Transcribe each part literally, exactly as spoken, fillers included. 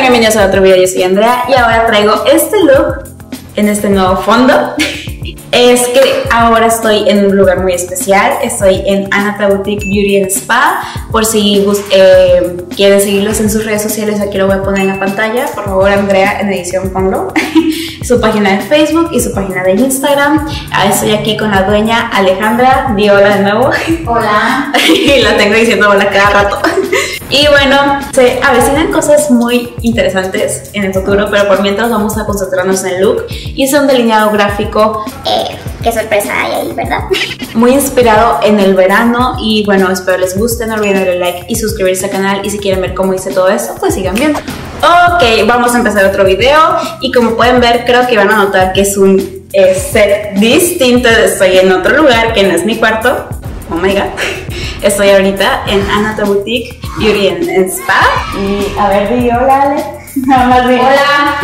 bienvenidos a otro video, yo soy Andrea y ahora traigo este look en este nuevo fondo. Es que ahora estoy en un lugar muy especial, estoy en Anata Boutique Beauty and Spa. Por si eh, quieren seguirlos en sus redes sociales, aquí lo voy a poner en la pantalla. Por favor, Andrea, en edición ponlo. Su página de Facebook y su página de Instagram. Estoy aquí con la dueña Alejandra. Di hola de nuevo. Hola. Y la tengo diciendo hola cada rato. Y bueno, se avecinan cosas muy interesantes en el futuro, pero por mientras vamos a concentrarnos en el look. Hice un delineado gráfico. Eh, qué sorpresa hay ahí, ¿verdad? Muy inspirado en el verano y bueno, espero les guste. No olviden darle like y suscribirse al canal, y si quieren ver cómo hice todo esto, pues sigan viendo. Ok, vamos a empezar otro video y como pueden ver, creo que van a notar que es un eh, set distinto. Estoy en otro lugar que no es mi cuarto. Oh my god. Estoy ahorita en Anata Boutique Beauty and Spa. Y a ver, di hola, Ale. Nada más di hola.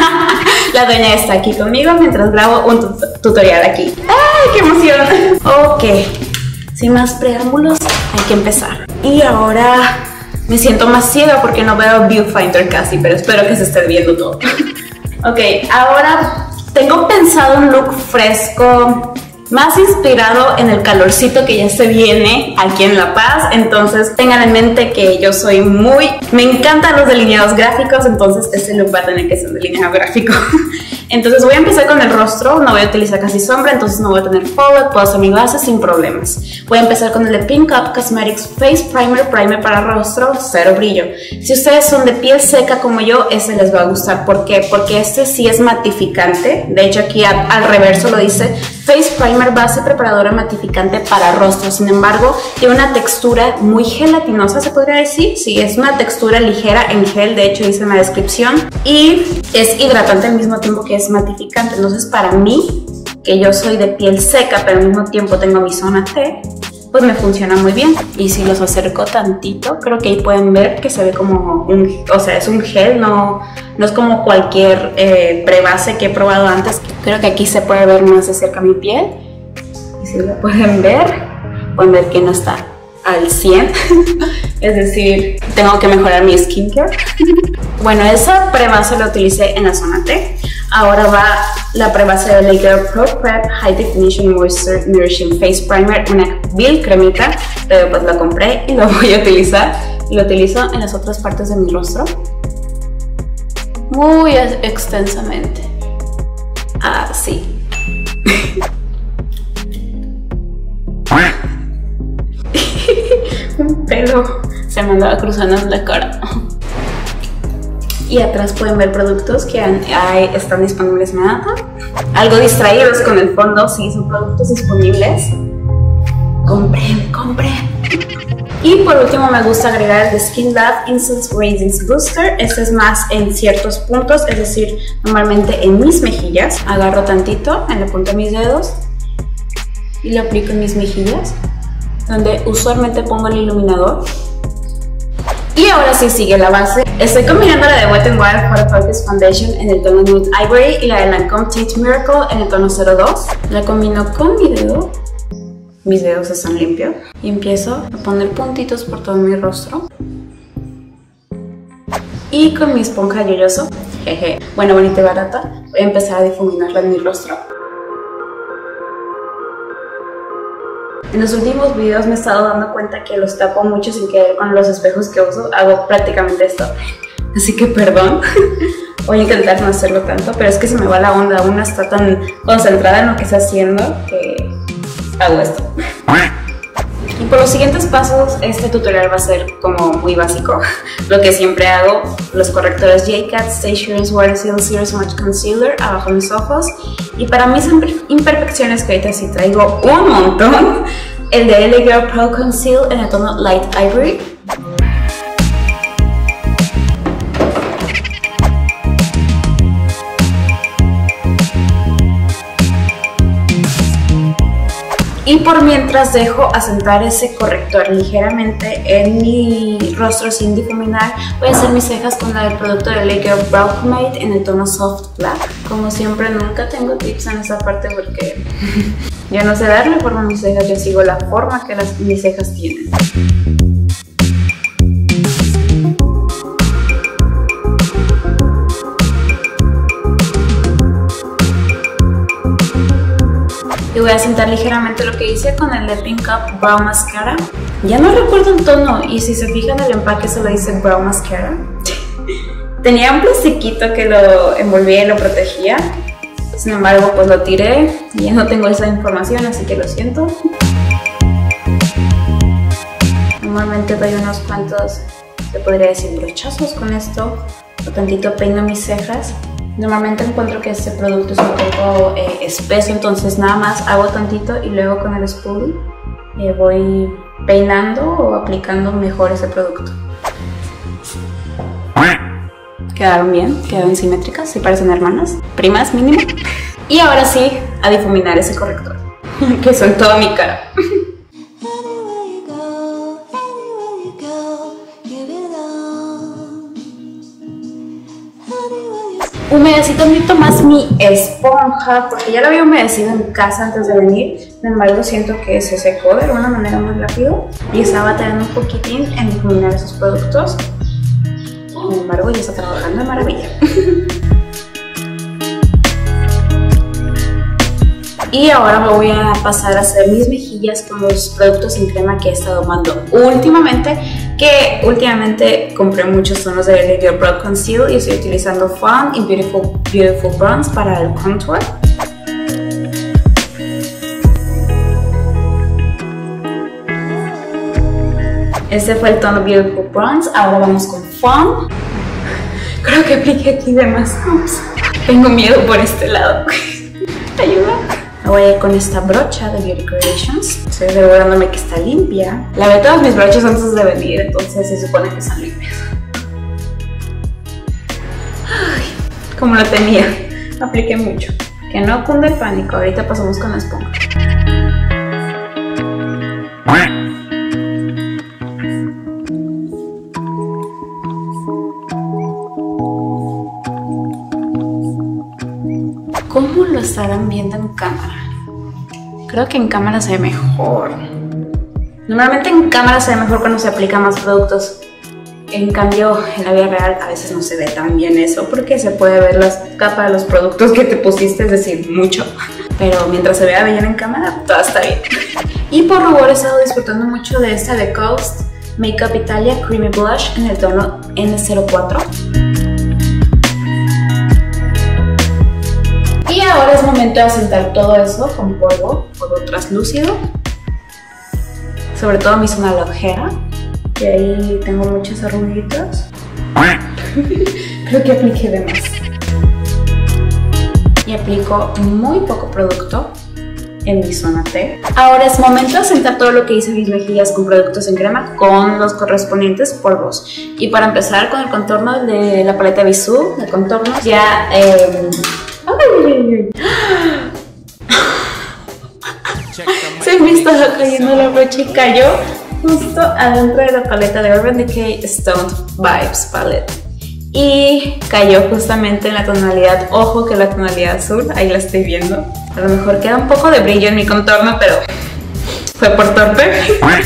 La dueña está aquí conmigo mientras grabo un tut tutorial aquí. ¡Ay, qué emoción! Ok, sin más preámbulos, hay que empezar. Y ahora me siento más ciega porque no veo Viewfinder casi, pero espero que se esté viendo todo. Ok, ahora tengo pensado un look fresco, más inspirado en el calorcito que ya se viene aquí en La Paz. Entonces tengan en mente que yo soy muy... me encantan los delineados gráficos, entonces este look va a tener que ser un delineado gráfico. Entonces voy a empezar con el rostro, no voy a utilizar casi sombra, entonces no voy a tener fallout, puedo hacer mi base sin problemas. Voy a empezar con el de Pink Up Cosmetics Face Primer, primer para rostro, cero brillo. Si ustedes son de piel seca como yo, este les va a gustar. ¿Por qué? Porque este sí es matificante. De hecho aquí a, al reverso lo dice Face Primer, base preparadora matificante para rostro. Sin embargo, tiene una textura muy gelatinosa, se podría decir. Sí, es una textura ligera en gel, de hecho dice en la descripción. Y es hidratante al mismo tiempo que es matificante. Entonces para mí, que yo soy de piel seca pero al mismo tiempo tengo mi zona T, pues me funciona muy bien. Y si los acerco tantito, creo que ahí pueden ver que se ve como un, o sea, es un gel, no, no es como cualquier eh, prebase que he probado antes. Creo que aquí se puede ver más de cerca mi piel. Y si lo pueden ver, pueden ver que no está al cien. Es decir, tengo que mejorar mi skincare. Bueno, esa prebase la utilicé en la zona T. Ahora va la prebase de L A Girl Pro Prep High Definition Moisture Nourishing Face Primer, una vil cremita. Pero pues la compré y lo voy a utilizar. Y lo utilizo en las otras partes de mi rostro muy extensamente. Así. Un pelo se me andaba cruzando en la cara. Y atrás pueden ver productos que han, hay, están disponibles en Anata. Algo distraídos con el fondo, sí, son productos disponibles. Compren, compren. Y por último me gusta agregar el de Skin Lab Instant Raising Booster. Este es más en ciertos puntos, es decir, normalmente en mis mejillas. Agarro tantito en la punta de mis dedos y lo aplico en mis mejillas, donde usualmente pongo el iluminador. Y ahora sí sigue la base. Estoy combinando la de Wet n Wild Photo Focus Foundation en el tono Nude Ivory y la de Lancome Teach Miracle en el tono cero dos. La combino con mi dedo. Mis dedos están limpios. Y empiezo a poner puntitos por todo mi rostro. Y con mi esponja Yoyoso, jeje, bueno, bonita y barata, voy a empezar a difuminarla en mi rostro. En los últimos videos me he estado dando cuenta que los tapo mucho sin querer con los espejos que uso. Hago prácticamente esto, así que perdón. Voy a intentar no hacerlo tanto, pero es que se me va la onda. Uno está tan concentrada en lo que está haciendo que hago esto. Y por los siguientes pasos, este tutorial va a ser como muy básico. Lo que siempre hago, los correctores J C A T, Stay Assurance Water Seal Zero Smudge Concealer abajo de mis ojos. Y para mis imperfecciones, que ahorita sí traigo un montón, el de L A Girl Pro Conceal en el tono Light Ivory. Y por mientras dejo asentar ese corrector ligeramente en mi rostro sin difuminar, voy a hacer mis cejas con la del producto de L A Girl Brow Pomade en el tono Soft Black. Como siempre, nunca tengo tips en esa parte porque yo no sé darle forma a mis cejas, yo sigo la forma que las, mis cejas tienen. voy a cintar ligeramente lo que hice con el de Pink Up Brow Mascara. Ya no recuerdo el tono, y si se fijan el empaque se lo dice Brow Mascara. Tenía un plastiquito que lo envolvía y lo protegía. Sin embargo, pues lo tiré y ya no tengo esa información, así que lo siento. Normalmente doy unos cuantos, se podría decir, brochazos con esto. O tantito peino mis cejas. Normalmente encuentro que este producto es un poco eh, espeso, entonces nada más hago tantito y luego con el spool eh, voy peinando o aplicando mejor ese producto. Quedaron bien, quedaron simétricas, sí parecen hermanas, primas mínimo. Y ahora sí, a difuminar ese corrector, que son toda mi cara. Humedecí tantito más mi esponja, porque ya lo había humedecido en casa antes de venir. Sin embargo, siento que se secó de alguna manera muy rápido y estaba batallando un poquitín en difuminar esos productos. Sin embargo, ya está trabajando de maravilla. Y ahora me voy a pasar a hacer mis mejillas con los productos en crema que he estado tomando últimamente. Que últimamente compré muchos tonos de Riviera Brow Conceal y estoy utilizando Fawn y Beautiful, Beautiful Bronze para el contour. Este fue el tono Beautiful Bronze, ahora vamos con Fawn. Creo que apliqué aquí de más. Tengo miedo por este lado. Ayuda. Me voy a ir con esta brocha de Beauty Creations. Estoy asegurándome que está limpia. Lavé todas mis brochas antes de venir, entonces se supone que están limpias. Ay, como lo tenía. Apliqué mucho. Que no cunde el pánico. Ahorita pasamos con la esponja. ¿Cómo lo estarán viendo en cámara? Creo que en cámara se ve mejor. Normalmente en cámara se ve mejor cuando se aplican más productos. En cambio, en la vida real a veces no se ve tan bien eso, porque se puede ver la capa de los productos que te pusiste, es decir, mucho. Pero mientras se vea bien en cámara, todo está bien. Y por rubor he estado disfrutando mucho de esta de Coast Makeup Italia Creamy Blush en el tono N cero cuatro. Y ahora es momento de asentar todo eso con polvo, polvo translúcido, sobre todo mi zona de la ojera, y ahí tengo muchas arruguitas. Creo que apliqué de más. Y aplico muy poco producto en mi zona T. Ahora es momento de asentar todo lo que hice en mis mejillas con productos en crema con los correspondientes polvos. Y para empezar con el contorno de la paleta Bisú de contornos, ya... Eh, se me estaba cayendo la brocha y cayó justo adentro de la paleta de Urban Decay Stoned Vibes Palette y cayó justamente en la tonalidad, ojo que la tonalidad azul, ahí la estoy viendo. A lo mejor queda un poco de brillo en mi contorno, pero fue por torpe.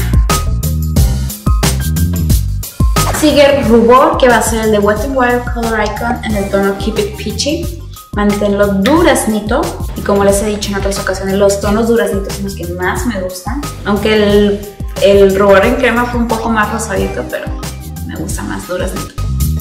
Sigue rubor, que va a ser el de Wet n Wild Color Icon en el tono Keep It Peachy. Manténlo duraznito, y como les he dicho en otras ocasiones, los tonos duraznitos son los que más me gustan, aunque el, el rubor en crema fue un poco más rosadito, pero me gusta más duraznito.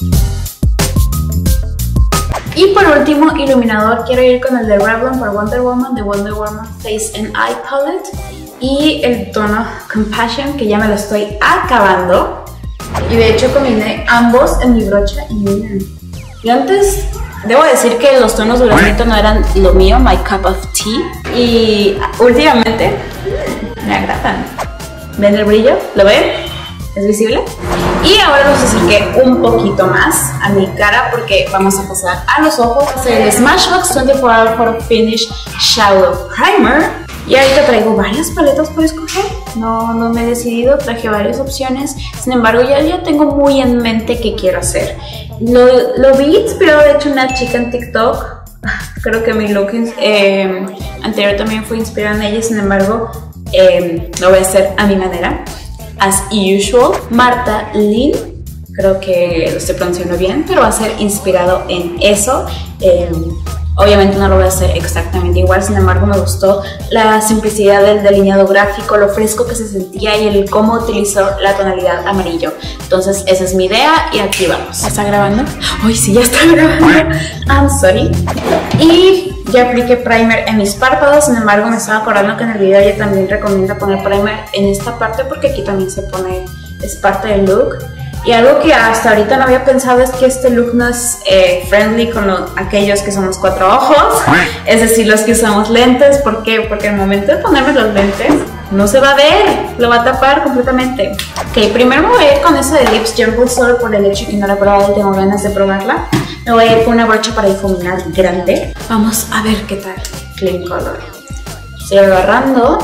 Y por último, iluminador, quiero ir con el de Revlon por Wonder Woman, de Wonder Woman Face and Eye Palette, y el tono Compassion, que ya me lo estoy acabando, y de hecho combiné ambos en mi brocha. Y miren, yo antes... debo decir que los tonos duraznitos no eran lo mío, my cup of tea, y últimamente me agradan. ¿Ven el brillo? ¿Lo ven? ¿Es visible? Y ahora los acerqué un poquito más a mi cara porque vamos a pasar a los ojos. Va a ser el Smashbox veinticuatro hour Photo Finish Shadow Primer. Y ahorita traigo varias paletas por escoger. No, no me he decidido, traje varias opciones. Sin embargo, ya, ya tengo muy en mente qué quiero hacer. Lo, lo vi inspirado, de hecho, una chica en TikTok. Creo que mi look eh, anterior también fue inspirado en ella. Sin embargo, eh, lo voy a hacer a mi manera. As usual, Marta Lynn. Creo que lo estoy pronunciando bien, pero va a ser inspirado en eso. Eh, Obviamente no lo voy a hacer exactamente igual, sin embargo me gustó la simplicidad del delineado gráfico, lo fresco que se sentía y el cómo utilizó la tonalidad amarillo. Entonces esa es mi idea y aquí vamos. ¿Está grabando? Ay, sí, ya está grabando. I'm sorry. Y ya apliqué primer en mis párpados, sin embargo me estaba acordando que en el video ella también recomienda poner primer en esta parte porque aquí también se pone, es parte del look. Y algo que hasta ahorita no había pensado es que este look no es eh, friendly con lo, aquellos que somos cuatro ojos, es decir, los que usamos lentes. ¿Por qué? Porque al momento de ponerme los lentes no se va a ver, lo va a tapar completamente. Ok, primero me voy a ir con esa de Lips Jumbo solo por el hecho que no la he probado y tengo ganas de probarla. Me voy a ir con una brocha para difuminar grande. Vamos a ver qué tal. Clean Color. Estoy agarrando.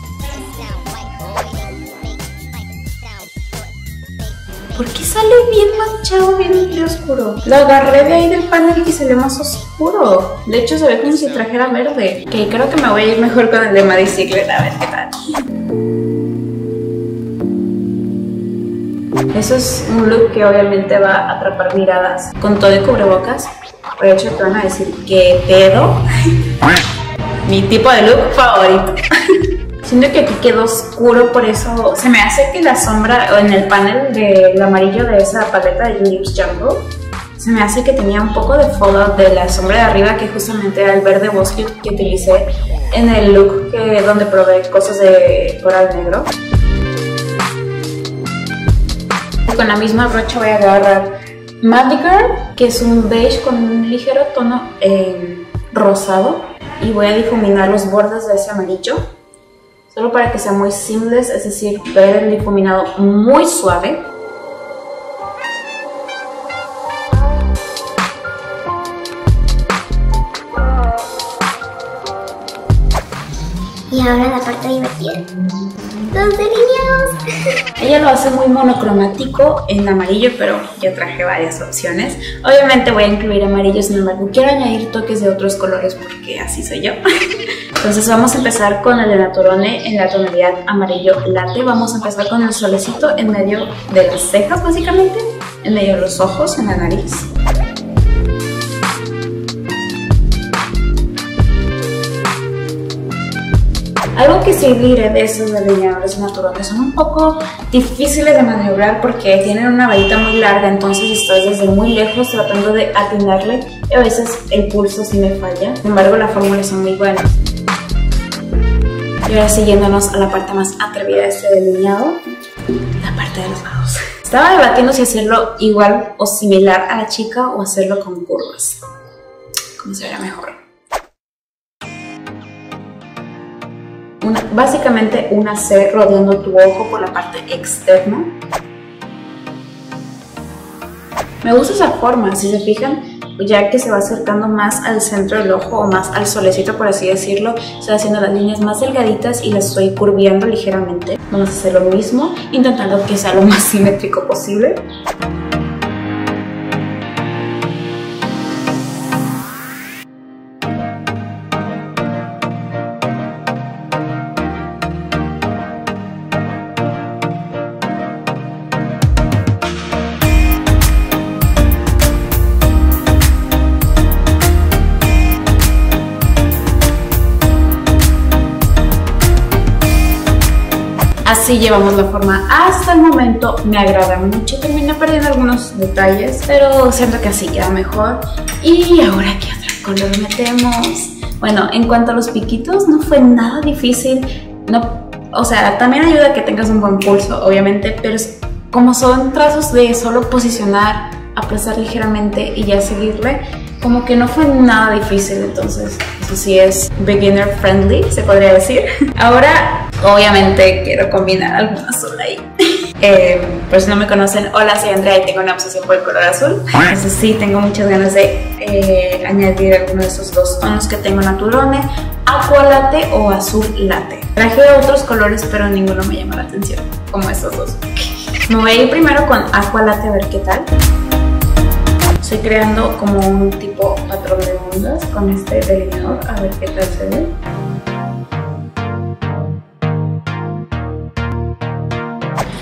¿Por qué sale bien manchado, bien oscuro? Lo agarré de ahí del panel y salió más oscuro. De hecho se ve como si trajera verde. Ok, creo que me voy a ir mejor con el de Maddie Ziegler, a ver qué tal. Eso es un look que obviamente va a atrapar miradas. Con todo y cubrebocas, por hecho te van a decir ¿qué pedo? Mi tipo de look favorito. Siento que aquí quedó oscuro, por eso se me hace que la sombra en el panel del amarillo de esa paleta de Lips Jumbo, se me hace que tenía un poco de fallout de la sombra de arriba, que justamente era el verde bosque que utilicé en el look que, donde probé cosas de coral negro. Con la misma brocha voy a agarrar Maddie Girl, que es un beige con un ligero tono eh, rosado, y voy a difuminar los bordes de ese amarillo. Solo para que sea muy seamless, es decir, ver el difuminado muy suave. Y ahora la parte divertida. Los delineados. Ella lo hace muy monocromático en amarillo, pero yo traje varias opciones. Obviamente voy a incluir amarillo, sin embargo quiero añadir toques de otros colores porque así soy yo. Entonces vamos a empezar con el de Naturone en la tonalidad amarillo latte. Vamos a empezar con el solecito en medio de las cejas, básicamente, en medio de los ojos, en la nariz. Algo que sí diré de estos delineadores Naturone, son un poco difíciles de maniobrar porque tienen una varita muy larga, entonces estoy desde muy lejos tratando de atinarle y a veces el pulso sí me falla. Sin embargo, las fórmulas son muy buenas. Y ahora siguiéndonos a la parte más atrevida de este delineado, la parte de los lados. Estaba debatiendo si hacerlo igual o similar a la chica o hacerlo con curvas. ¿Cómo se verá mejor? Una, básicamente una C rodeando tu ojo por la parte externa. Me gusta esa forma, si se fijan, ya que se va acercando más al centro del ojo o más al solecito, por así decirlo. Estoy haciendo las líneas más delgaditas y las estoy curviando ligeramente. Vamos a hacer lo mismo, intentando que sea lo más simétrico posible. Así llevamos la forma hasta el momento, me agrada mucho, terminé perdiendo algunos detalles, pero siento que así queda mejor. Y ahora, ¿qué otro color metemos? Bueno, en cuanto a los piquitos, no fue nada difícil, no, o sea, también ayuda a que tengas un buen pulso, obviamente, pero como son trazos de solo posicionar, aplastar ligeramente y ya seguirle, como que no fue nada difícil, entonces eso sí es beginner friendly, se podría decir. Ahora, obviamente quiero combinar algún azul ahí. Eh, por si no me conocen, hola, soy Andrea y tengo una obsesión por el color azul. Entonces sí, tengo muchas ganas de eh, añadir alguno de esos dos tonos que tengo en Naturone, Aqua Latte o Azul Latte. Traje otros colores, pero ninguno me llama la atención, como estos dos. Me voy a ir primero con Aqua Latte a ver qué tal. Estoy creando como un tipo patrón de ondas con este delineador, a ver qué tal se ve.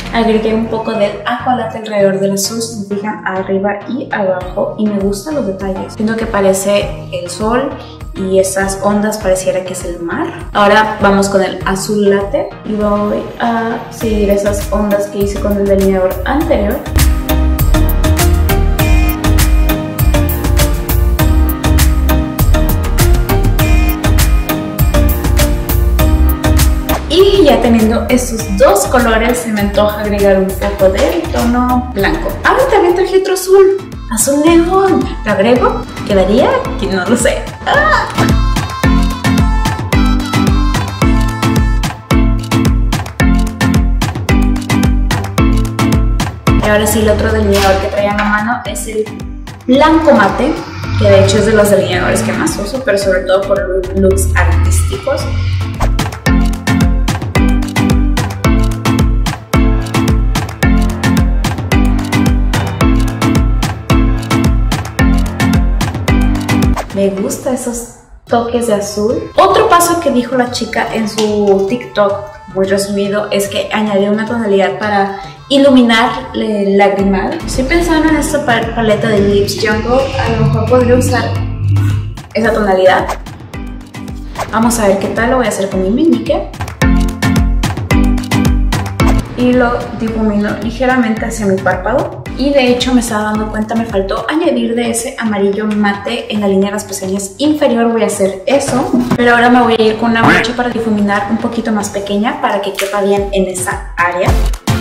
Agregué un poco del Aqualate alrededor del azul, si se fijan, arriba y abajo, y me gustan los detalles. Siento que parece el sol y esas ondas pareciera que es el mar. Ahora vamos con el azul latte y voy a seguir esas ondas que hice con el delineador anterior. Y ya teniendo estos dos colores, se me antoja agregar un poco del tono blanco. Ah, también traje otro azul, azul neón. ¿Lo agrego? ¿Quedaría? Que no lo sé. ¡Ah! Y ahora sí, el otro delineador que traía en la mano es el blanco mate, que de hecho es de los delineadores que más uso, pero sobre todo por looks artísticos. Me gusta esos toques de azul. Otro paso que dijo la chica en su TikTok, muy resumido, es que añadió una tonalidad para iluminar el lagrimal. Estoy pensando en esta paleta de Lips Jungle, a lo mejor podría usar esa tonalidad. Vamos a ver qué tal, lo voy a hacer con mi meñique. Y lo difumino ligeramente hacia mi párpado. Y de hecho me estaba dando cuenta, me faltó añadir de ese amarillo mate en la línea de las pestañas inferior. Voy a hacer eso, pero ahora me voy a ir con una brocha para difuminar un poquito más pequeña para que quepa bien en esa área.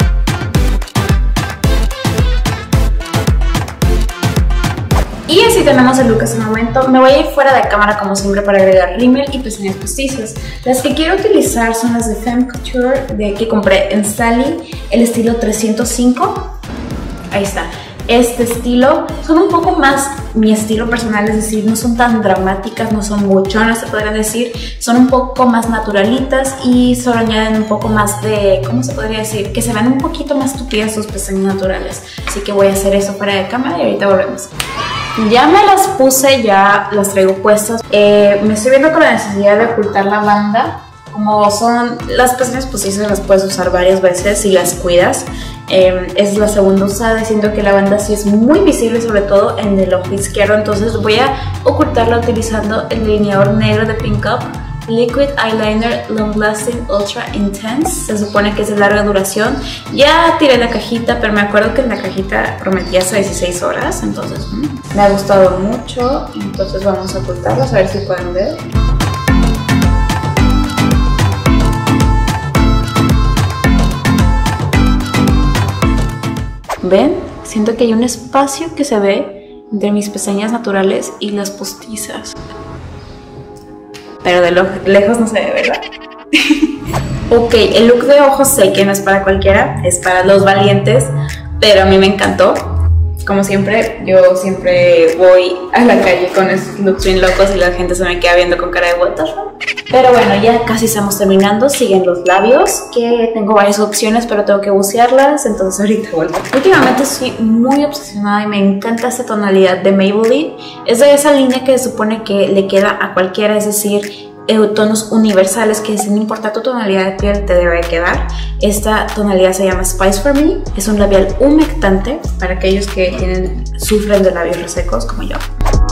Y así tenemos el look hasta el momento. Me voy a ir fuera de cámara como siempre para agregar rímel y pestañas postizas. Las que quiero utilizar son las de Femme Couture de, que compré en Sally, el estilo trescientos cinco. Ahí está. Este estilo son un poco más mi estilo personal, es decir, no son tan dramáticas, no son buchonas, se podría decir, son un poco más naturalitas y solo añaden un poco más de, ¿cómo se podría decir? Que se ven un poquito más tupidas sus pestañas naturales. Así que voy a hacer eso fuera de cámara y ahorita volvemos. Ya me las puse, ya las traigo puestas. Eh, me estoy viendo con la necesidad de ocultar la banda. Como son las pestañas postizas, las puedes usar varias veces si las cuidas. Eh, es la segunda usada, siento que la banda sí es muy visible, sobre todo en el ojo izquierdo. Entonces voy a ocultarla utilizando el delineador negro de Pink Up Liquid Eyeliner Long Lasting Ultra Intense. Se supone que es de larga duración. Ya tiré la cajita, pero me acuerdo que en la cajita prometía hasta dieciséis horas. Entonces mmm, me ha gustado mucho. Entonces vamos a ocultarlas, a ver si pueden ver. ¿Ven? Siento que hay un espacio que se ve entre mis pestañas naturales y las postizas. Pero de lo lejos no se ve, ¿verdad? Ok, el look de ojos sé que no es para cualquiera, es para los valientes, pero a mí me encantó. Como siempre, yo siempre voy a la calle con esos looks bien locos y la gente se me queda viendo con cara de what the fuck. Pero bueno, ya casi estamos terminando. Siguen los labios, que tengo varias opciones, pero tengo que bucearlas, entonces ahorita vuelvo. Últimamente estoy muy obsesionada y me encanta esta tonalidad de Maybelline. Es de esa línea que se supone que le queda a cualquiera, es decir, tonos universales que sin importar tu tonalidad de piel te debe quedar. Esta tonalidad se llama Spice For Me. Es un labial humectante para aquellos que tienen, sufren de labios resecos como yo.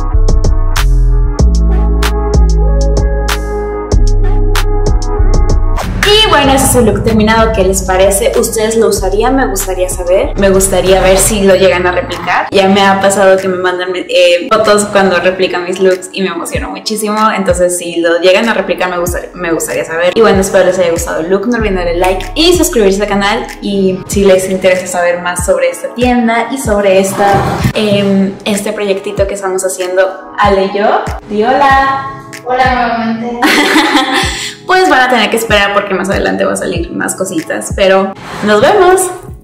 Y bueno, ese es el look terminado. ¿Qué les parece? ¿Ustedes lo usarían? Me gustaría saber. Me gustaría ver si lo llegan a replicar. Ya me ha pasado que me mandan eh, fotos cuando replican mis looks y me emociono muchísimo. Entonces, si lo llegan a replicar, me gustaría, me gustaría saber. Y bueno, espero les haya gustado el look. No olviden darle like y suscribirse al canal. Y si les interesa saber más sobre esta tienda y sobre esta, eh, este proyectito que estamos haciendo Ale y yo. Di hola. Hola nuevamente. Pues van a tener que esperar porque más adelante va a salir más cositas, pero nos vemos.